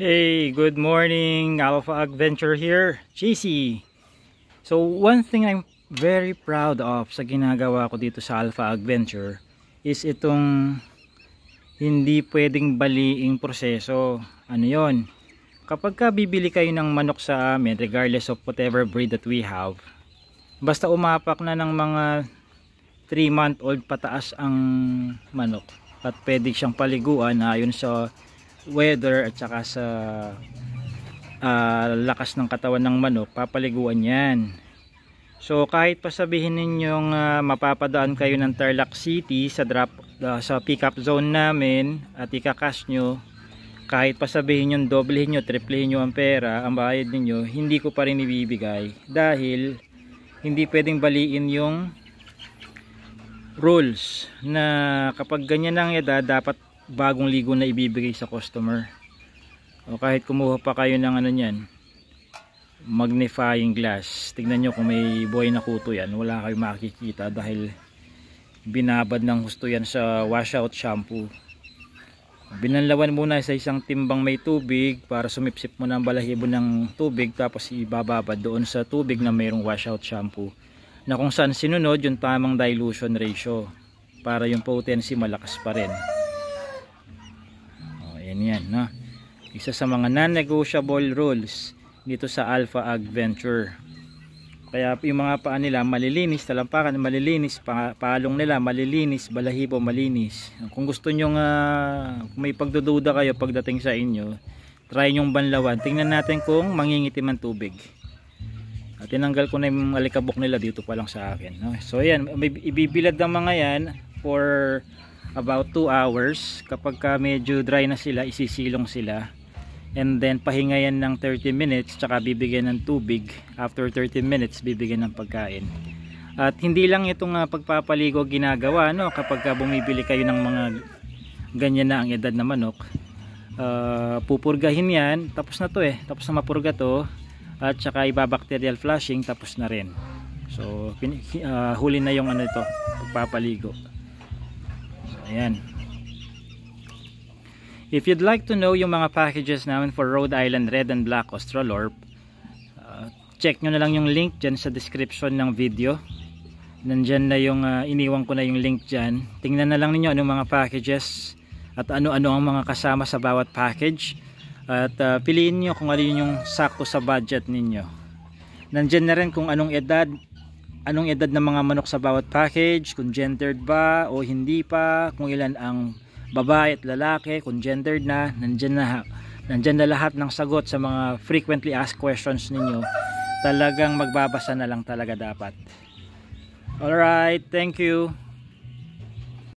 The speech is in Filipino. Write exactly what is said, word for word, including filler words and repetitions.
Hey, good morning. Alpha Agventure here, J C. So one thing I'm very proud of sa ginagawa ko dito sa Alpha Agventure is itong hindi pwedeng baliing proseso. Ano yon? Kapag ka bibili kayo ng manok sa amin, regardless of whatever breed that we have, basta umapak na ng mga three month old pataas ang manok at pwede siyang paliguan ayon sa weather at saka sa uh, lakas ng katawan ng manok, papaliguan yan. So kahit pa sabihin ninyong uh, mapapadaan kayo ng Tarlac City sa drop uh, sa pick up zone namin at ika-cash nyo, kahit pa sabihin nyo doblehin nyo, triplehin nyo ang pera, ang bayad ninyo, hindi ko pa rin ibibigay dahil hindi pwedeng baliin yung rules na kapag ganyan ang edad dapat bagong ligo na ibibigay sa customer. O kahit kumuha pa kayo ng ano niyan, magnifying glass, tignan nyo kung may buhay na kuto yan, wala kayong makikita dahil binabad ng husto yan sa washout shampoo. Binanlawan muna sa isang timbang may tubig para sumipsip mo ng balahibo ng tubig, tapos ibababad doon sa tubig na mayroong washout shampoo na kung saan sinunod yung tamang dilution ratio para yung potency malakas pa rin. Yan yan, no? Isa sa mga non-negotiable rules dito sa Alpha Agventure. Kaya yung mga paa nila malilinis, talampakan malilinis, pa palong nila malilinis, balahibo malinis. Kung gusto nyo uh, kung may pagdududa kayo pagdating sa inyo, try nyong banlawan. Tingnan natin kung mangingitim ang tubig. At tinanggal ko na yung alikabok nila dito pa lang sa akin, no? So yan, may ibibilad ng mga yan for about two hours. Kapag ka medyo dry na sila, isisilong sila, and then pahinga yan ng thirty minutes, tsaka bibigyan ng tubig. After thirty minutes bibigyan ng pagkain. At hindi lang itong uh, pagpapaligo ginagawa, no? Kapag ka bumibili kayo ng mga ganyan na ang edad na manok, uh, pupurgahin yan, tapos na to eh tapos na mapurga to, at tsaka ibabacterial flushing, tapos na rin. So uh, huli na yung ano ito, pagpapaligo. Ayan. If you'd like to know yung mga packages namin for Rhode Island Red and Black Australorp, uh, check nyo na lang yung link dyan sa description ng video. Nandyan na yung uh, iniwan ko na yung link dyan. Tingnan na lang ninyo anong mga packages at ano-ano ang mga kasama sa bawat package, at uh, piliin nyo kung ano yung sakto sa budget ninyo. Nandyan na rin kung anong edad anong edad ng mga manok sa bawat package, kung gendered ba o hindi pa, kung ilan ang babae at lalaki, kung gendered na, nandyan na, nandyan na lahat ng sagot sa mga frequently asked questions ninyo. Talagang magbabasa na lang talaga dapat. Alright, thank you.